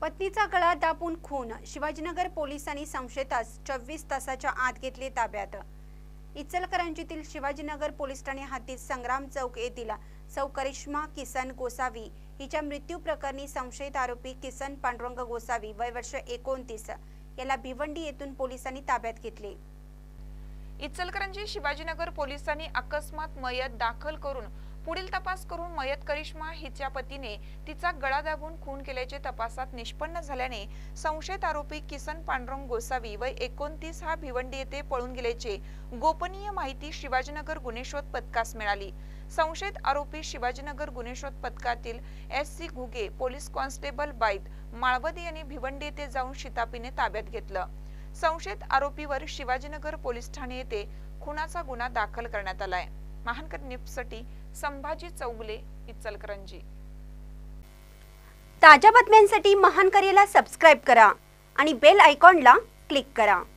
पत्नीचा गळा दाबून खून, शिवाजीनगर पोलिसांनी संशयितास 24 तासाच्या आत घेतले ताब्यात। इचलकरंजीतील शिवाजीनगर पोलीस ठाणे हद्दीत संग्राम चौक येथील सौ करिश्मा किसन गोसावी हिच्या मृत्यू प्रकरणी संशयित आरोपी किसन पांडुरंग गोसावी वय वर्ष 29 याला भिवंडी येथून पोलिसांनी ताब्यात घेतले। इचलकरंजी शिवाजीनगर पोलिसांनी अकस्मात मयत दाखल करून पुढील तपास करून मयत करिश्मा हिच्या पतीने तिचा गळा दाबून खून केल्याचे तपासात निष्पन्न झाल्याने संशयित आरोपी किसन पांडुरंग गोसावी वय 29 हा भिवंडी येथे पळून गेल्याचे गोपनीय माहिती शिवाजीनगर गुन्हे शोध पथकास मिळाली। संशयित आरोपी शिवाजीनगर गुन्हे शोध पथकातील SC घुगे, पोलीस कॉन्स्टेबल बाईत माळवदे यांनी भिवंडी येथे जाऊन शिताफीने ताब्यात घेतलं। संशयित आरोपीवर शिवाजीनगर पोलीस ठाणे येथे खुनाचा गुन्हा दाखल करण्यात आलाय। महानकर न्यूजसाठी संभाजी चौगले, इचलकरंजी। ताज्या बातम्यांसाठी महानकरेला सबस्क्राइब करा आणि बेल आयकॉनला क्लिक करा।